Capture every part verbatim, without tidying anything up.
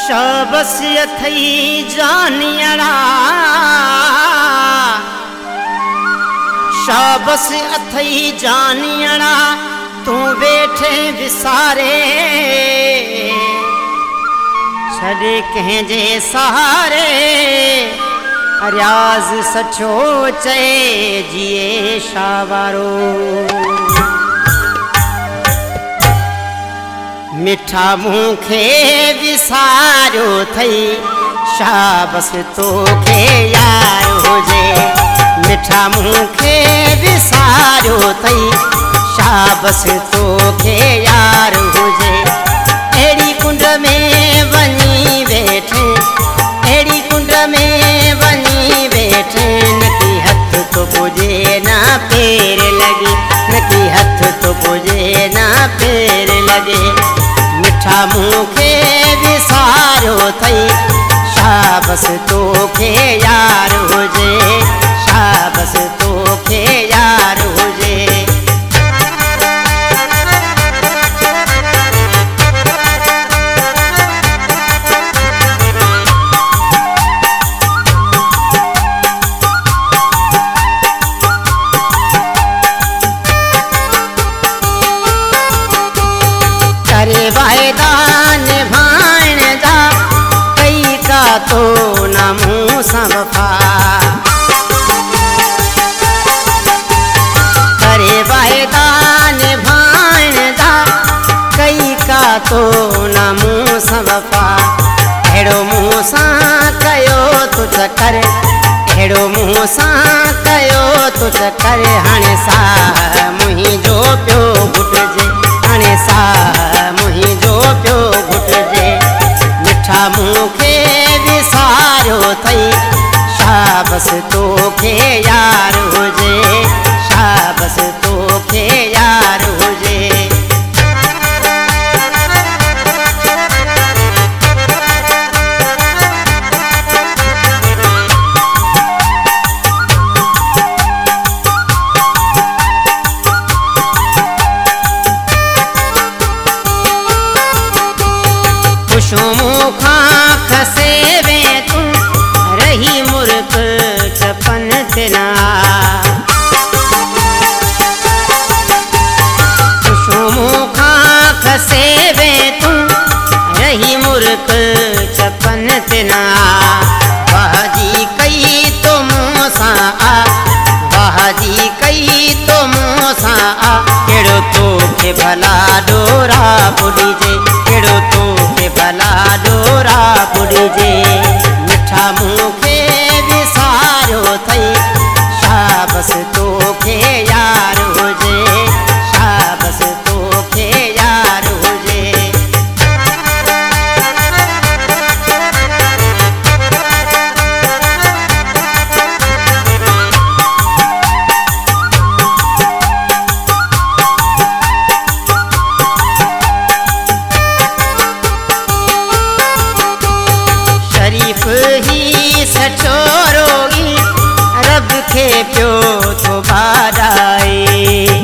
शाबस अथई जानियड़ा शाबस अथई जानियड़ा तू बैठे विसारे छड़े कहें जे सहारे रियाज सचो चे जिए शावारो मिठा मुखे विसारो थई शाबस तोखे यार हुजे मिठा मुखे विसारो थई शाबस तोखे यार हुजे एड़ी कुंड में वनी बैठे एड़ी कुंड में वनी बैठे नकी हथ तो पुजे ना पैर लगे नकी हथ तो पुजे ना पैर लगे मिठा मुखे विसारो थई शाबस तोखे यार हुजे शाबस तोखे यार हुजे करे वायदान भाण जा कई का तो न मुँह संफा करे वायदान भाण जा कई का तो न मुँह संफा एड़ो मुँह सा कयो तुझ कर एड़ो मुँह सा कयो तुझ कर हाणे सा मुही जो पियो घुटजे हाणे सा मुही जो पियो घुटजे मिठा मुखे विसारो थई शाबस तोखे यार हुजे शाबस तोखे यार हुजे मुखा खसे वे तू रही मुर्ख चपन तेना मुखा खसे वे तू रही मुर्ख चपन तेना बाजी कई तो मोसा आ बाजी कई तो मोसा आ केड़ो तोखे भला डोरा बुड़ी जे केड़ो तो भला डोरा बुड़जे मिठा मुखे विसारो थई शाबस तोखे यार हुजे शाबस तोखे यार हुजे शरीफ ही सचो रोगी रब खे पियो तो बाराए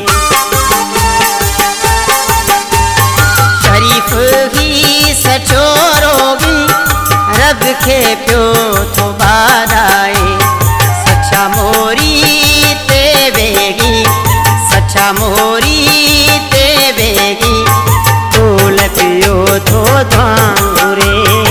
शरीफ ही सचो रोगी रब खे पियो तो बाराए सच्चा मोरी ते बेगी सच्चा मोरी ते बेगी तोल पियो तो धांगुरे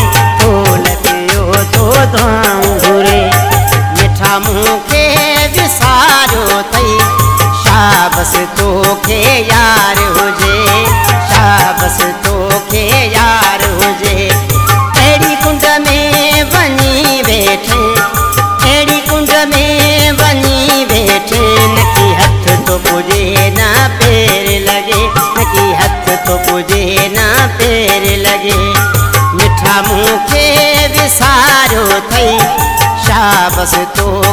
घुरे मिठा मुखे विसारो थई शाबस तोखे यार हुजे शाबस तोखे यार हुजे एड़ी कुंड में वनी बैठे एड़ी कुंड में वनी बैठे नकी हथ तो पुजे ना पैर लगे नकी हथ तो पुजे ना पैर लगे मिठा मुखे विसारो थई शाबस तो